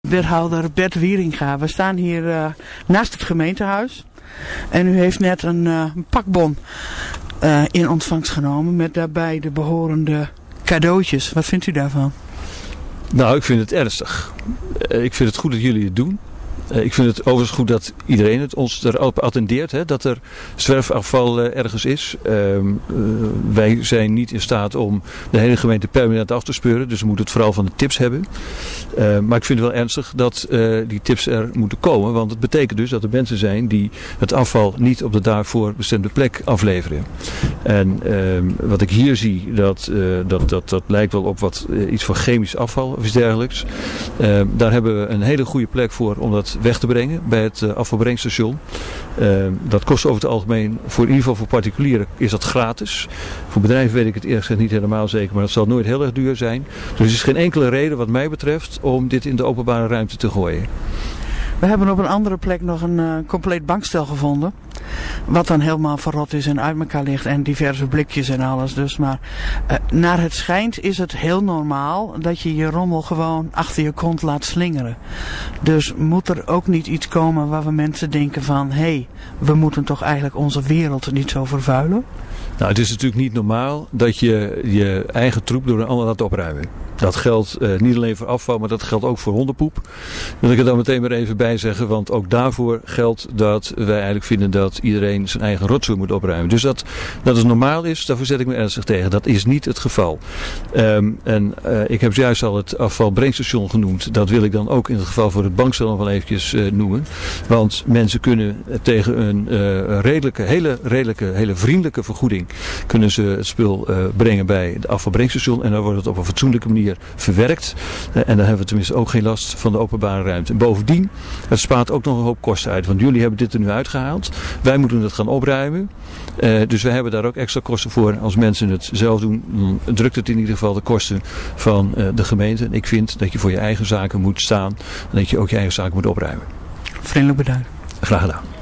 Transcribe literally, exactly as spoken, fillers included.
Wethouder Bert Wieringa. We staan hier uh, naast het gemeentehuis. En u heeft net een, uh, een pakbon uh, in ontvangst genomen met daarbij de behorende cadeautjes. Wat vindt u daarvan? Nou, ik vind het ernstig. Uh, ik vind het goed dat jullie het doen. Uh, ik vind het overigens goed dat iedereen het ons erop attendeert, hè, dat er zwerfafval uh, ergens is. Uh, uh, wij zijn niet in staat om de hele gemeente permanent af te speuren, dus we moeten het vooral van de tips hebben. Uh, maar ik vind het wel ernstig dat uh, die tips er moeten komen, want het betekent dus dat er mensen zijn die het afval niet op de daarvoor bestemde plek afleveren. En uh, wat ik hier zie, dat, uh, dat, dat, dat lijkt wel op wat uh, iets van chemisch afval of iets dergelijks. Uh, daar hebben we een hele goede plek voor om dat weg te brengen bij het uh, afvalbrengstation. Uh, dat kost over het algemeen, voor in ieder geval voor particulieren is dat gratis. Voor bedrijven weet ik het eerlijk gezegd niet helemaal zeker, maar dat zal nooit heel erg duur zijn. Dus er is geen enkele reden wat mij betreft om dit in de openbare ruimte te gooien. We hebben op een andere plek nog een uh, compleet bankstel gevonden. Wat dan helemaal verrot is en uit elkaar ligt en diverse blikjes en alles. Dus maar uh, naar het schijnt is het heel normaal dat je je rommel gewoon achter je kont laat slingeren. Dus moet er ook niet iets komen waar we mensen denken van, hé, hey, we moeten toch eigenlijk onze wereld niet zo vervuilen? Nou, het is natuurlijk niet normaal dat je je eigen troep door een ander laat opruimen. Dat geldt uh, niet alleen voor afval, maar dat geldt ook voor hondenpoep. Wil ik er dan meteen maar even bij zeggen, want ook daarvoor geldt dat wij eigenlijk vinden dat iedereen zijn eigen rotzooi moet opruimen. Dus dat, dat het normaal is, daarvoor zet ik me ernstig tegen. Dat is niet het geval. Um, en uh, ik heb juist al het afvalbrengstation genoemd. Dat wil ik dan ook in het geval voor het bankstel nog wel eventjes uh, noemen. Want mensen kunnen tegen een uh, redelijke, hele redelijke, hele vriendelijke vergoeding kunnen ze het spul uh, brengen bij het afvalbrengstation. En dan wordt het op een fatsoenlijke manier verwerkt. Uh, en dan hebben we tenminste ook geen last van de openbare ruimte. En bovendien, het spaart ook nog een hoop kosten uit. Want jullie hebben dit er nu uitgehaald. Wij moeten het gaan opruimen. Uh, dus wij hebben daar ook extra kosten voor. Als mensen het zelf doen, dan drukt het in ieder geval de kosten van uh, de gemeente. En ik vind dat je voor je eigen zaken moet staan. En dat je ook je eigen zaken moet opruimen. Vriendelijk bedankt. Graag gedaan.